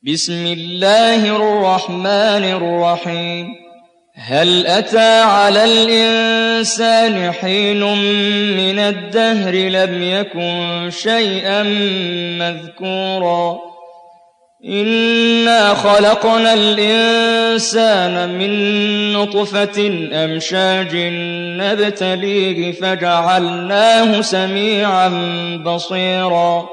بسم الله الرحمن الرحيم هل أتى على الإنسان حين من الدهر لم يكن شيئا مذكورا إنا خلقنا الإنسان من نطفة أمشاج نبتليه فجعلناه سميعا بصيرا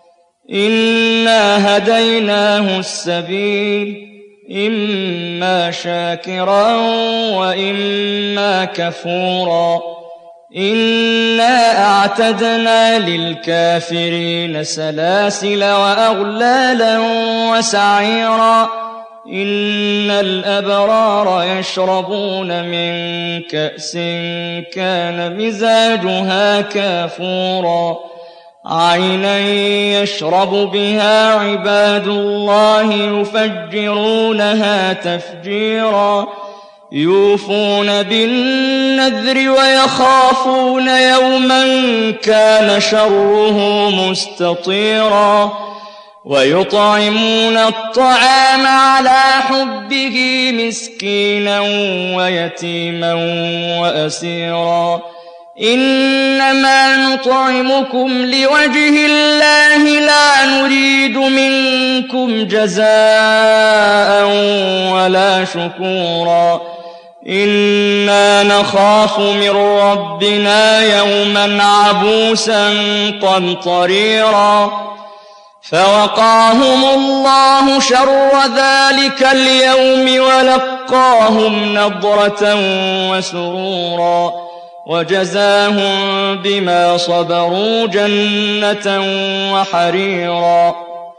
إنا هديناه السبيل إما شاكرا وإما كفورا إنا أعتدنا للكافرين سلاسل وأغلالا وسعيرا إن الأبرار يشربون من كأس كان مزاجها كافورا عينا يشرب بها عباد الله يفجرونها تفجيرا يوفون بالنذر ويخافون يوما كان شره مستطيرا ويطعمون الطعام على حبه مسكينا ويتيما وأسيرا إنما نطعمكم لوجه الله لا نريد منكم جزاء ولا شكورا إنا نخاف من ربنا يوما عبوسا قمطريرا فوقاهم الله شر ذلك اليوم ولقاهم نضرة وسرورا وجزاهم بما صبروا جنة وحريرا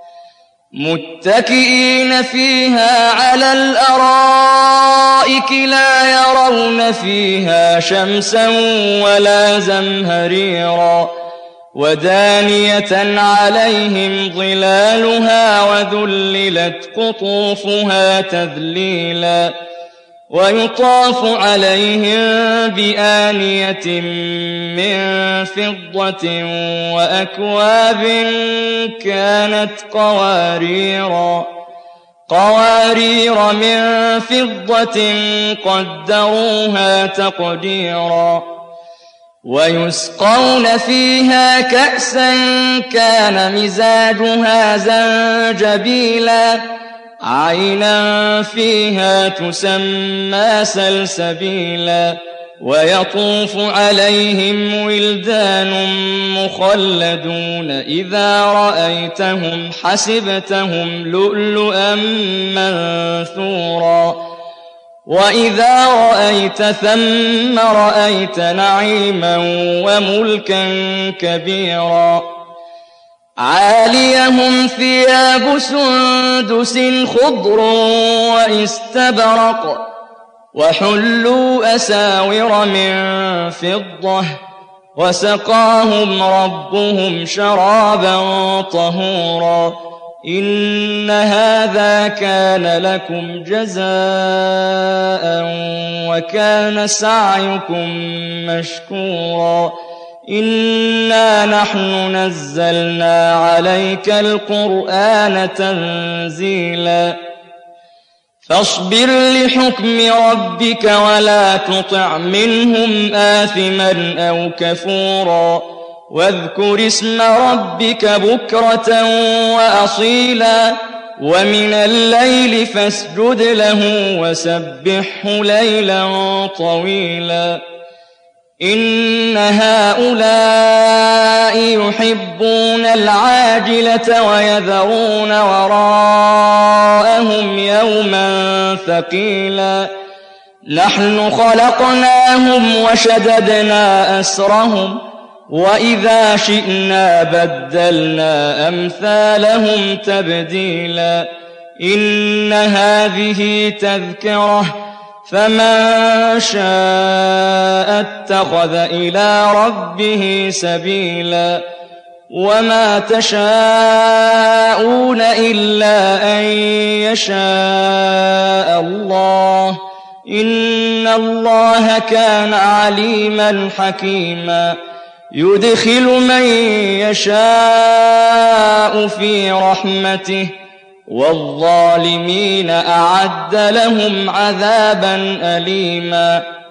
متكئين فيها على الأرائك لا يرون فيها شمسا ولا زمهريرا ودانية عليهم ظلالها وذللت قطوفها تذليلا ويطاف عليهم بآنية من فضة وأكواب كانت قوارير من فضة قدروها تقديرا ويسقون فيها كأسا كان مزاجها زنجبيلا عينا فيها تسمى سلسبيلا ويطوف عليهم ولدان مخلدون إذا رأيتهم حسبتهم لؤلؤا منثورا وإذا رأيت ثم رأيت نعيما وملكا كبيرا عاليهم ثياب سندس خضر واستبرق وحلوا أساور من فضة وسقاهم ربهم شرابا طهورا إن هذا كان لكم جزاء وكان سعيكم مشكورا إنا نحن نزلنا عليك القرآن تنزيلا فاصبر لحكم ربك ولا تطع منهم آثما أو كفورا واذكر اسم ربك بكرة وأصيلا ومن الليل فاسجد له وسبحه ليلا طويلا إن هؤلاء يحبون العاجلة ويذرون وراءهم يوما ثقيلا نحن خلقناهم وشددنا أسرهم وإذا شئنا بدلنا أمثالهم تبديلا إن هذه تذكرة فمن شاء اتخذ إلى ربه سبيلا وما تشاءون إلا أن يشاء الله إن الله كان عليما حكيما يدخل من يشاء في رحمته والظالمين أعد لهم عذابا أليما